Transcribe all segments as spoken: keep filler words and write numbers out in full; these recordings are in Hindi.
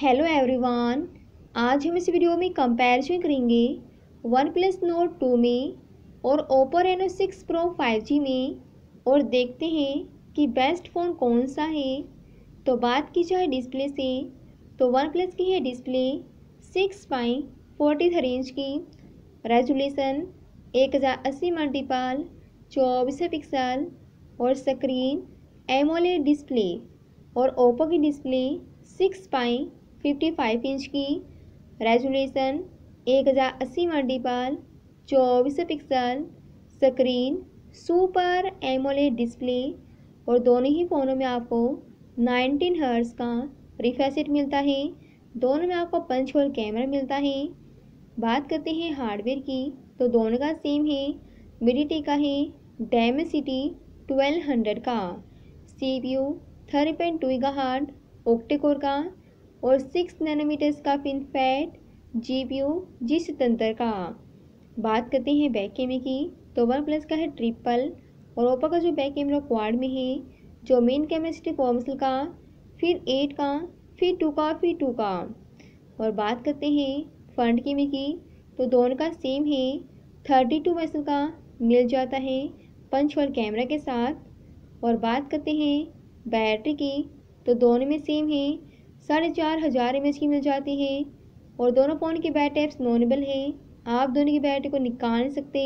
हेलो एवरीवन, आज हम इस वीडियो में कंपैरिजन करेंगे वन प्लस नोट टू में और Oppo Reno six pro five G में और देखते हैं कि बेस्ट फ़ोन कौन सा है। तो बात की जाए डिस्प्ले से तो वन प्लस की है display six point forty three inch की, रेजोल्यूशन एक हज़ार अस्सी मल्टीपल चौबीस पिक्सल और स्क्रीन एमोलेड डिस्प्ले। और ओप्पो की display six point fifty five inch की, रेजोल्यूशन एक हज़ार अस्सी मल्टीपल चौबीस pixel, screen super AMOLED display. और दोनों ही फ़ोनों में आपको नाइनटीन हर्ट्ज़ का रिफ्रेश रेट मिलता है। दोनों में आपको पंच होल कैमरा मिलता है। बात करते हैं हार्डवेयर की तो दोनों का सेम है। मीडियाटेक का है डायमेंसिटी ट्वेल्व हंड्रेड का, C P U three point two gigahertz octa core का और सिक्स नैनोमीटर्स का फिनफैट जी पी यू जी सतहत्तर का। बात करते हैं बैक कैमरे की तो वन प्लस का है ट्रिपल और ओप्पो का जो बैक कैमरा क्वाड में है, जो main camera sixty four megapixel का, फिर एट का, फिर टू का, फिर टू का। और बात करते हैं फ्रंट कैमरे की तो दोनों का सेम है, थर्टी टू मेगापिक्सल का मिल जाता है पंच होल कैमरा के साथ। और बात करते हैं बैटरी की तो दोनों में सेम है, साढ़े चार हज़ार एम एच की मिल जाती है। और दोनों फ़ोन की बैटरी टाइप्स नॉनेबल है, आप दोनों की बैटरी को निकाल नहीं सकते।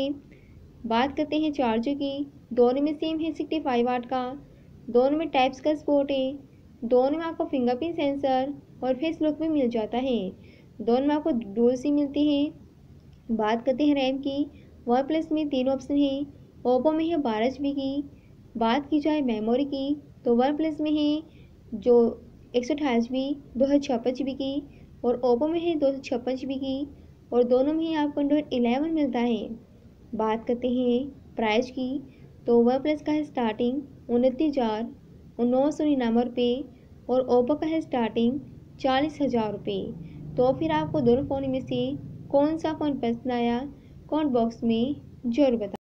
बात करते हैं चार्जर की, दोनों में सेम है सिक्सटी फाइव वाट का, दोनों में टाइप्स का सपोर्ट है, दोनों में आपको फिंगरप्रिंट सेंसर और फेस लॉक भी मिल जाता है, दोनों में आपको डुअल सिम मिलती है। बात करते हैं रैम की, वन प्लस में तीन ऑप्शन है, ओप्पो में है बारह जी बी की। बात की जाए मेमोरी की तो वन प्लस में है जो एक सौ अठाईस जी बी दो सौ छप्पन जी बी की और ओप्पो में है दो सौ छप्पन जी बी की। और दोनों में ही आपको एंड्रॉइड इलेवन मिलता है। बात करते हैं प्राइस की तो वन प्लस का है स्टार्टिंग उनतीस हज़ार नौ सौ निन्यानवे रुपये और ओप्पो का है स्टार्टिंग चालीस हज़ार रुपये। तो फिर आपको दोनों फ़ोन में से कौन सा फ़ोन पसंद आया कमेंट बॉक्स में जरूर बताएं।